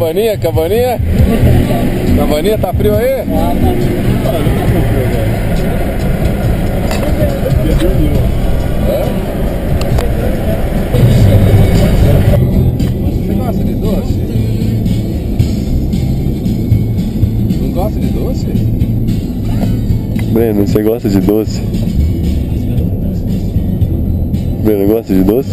Cabaninha, cabaninha? Cabaninha, tá frio aí? Ah, tá frio. Você gosta de doce? Não gosta de doce? Breno, você gosta de doce? Breno, gosta de doce?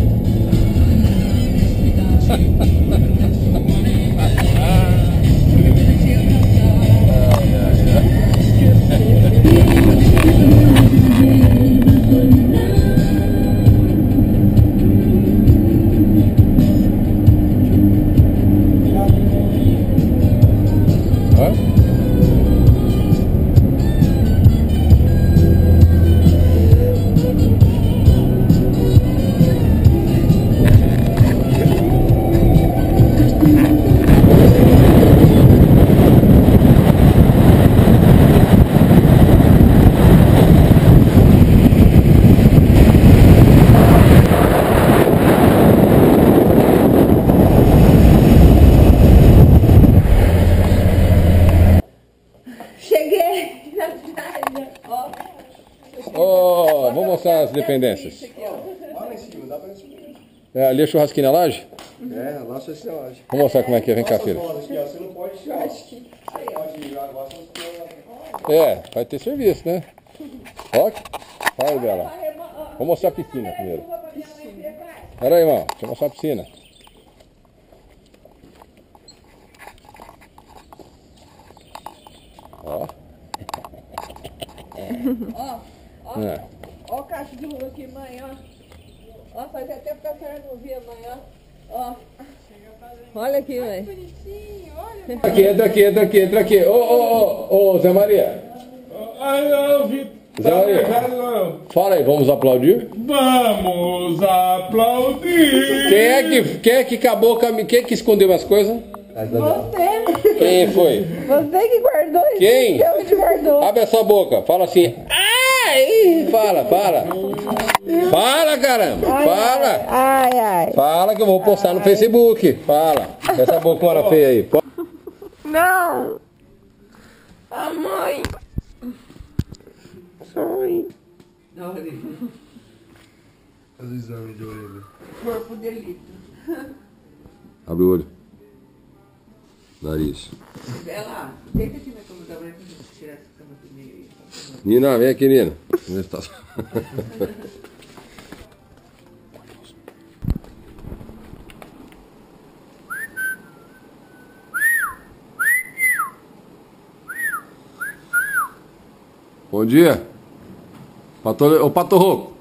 Cheguei na praia, ó. Oh, vamos mostrar as dependências. Olha em cima, dá pra ver isso. É, ali é churrasquinho na laje? É, lá só esse laje. Vamos mostrar como é que é. Vem cá, filho. Você não pode tirar. Você pode ir agora, É, vai ter serviço, né? Ó, vai, Bela. Vamos mostrar a piscina primeiro. Pera aí, irmão. Deixa eu mostrar a piscina. Ó. É. Ó o cachorro aqui, mãe, ó. Ó, fazia tempo que a senhora não via, mãe, ó. Ó. Olha aqui, mãe. Bonitinho, olha. Entra aqui. Ô, Zé Maria. Eu vi. Zé Maria. Fala aí, vamos aplaudir? Vamos aplaudir. Quem é que acabou com a... Quem é que escondeu as coisas? Você. Quem foi? Você que guardou isso. Quem? Deus te guardou. Abre a sua boca, fala assim. Ai! Fala. Fala, caramba! Fala! Ai. Fala que eu vou postar no Facebook. Fala. Essa bocona feia aí. Não. A mãe. Sorry. Faz o exame de orelha. Corpo delito. Abre o olho. Nariz. Bela, deita aqui na cama da mãe pra gente tirar essa cama do meio aí. Nina, vem aqui, Nina. Bom dia. Ô, Pato Rouco.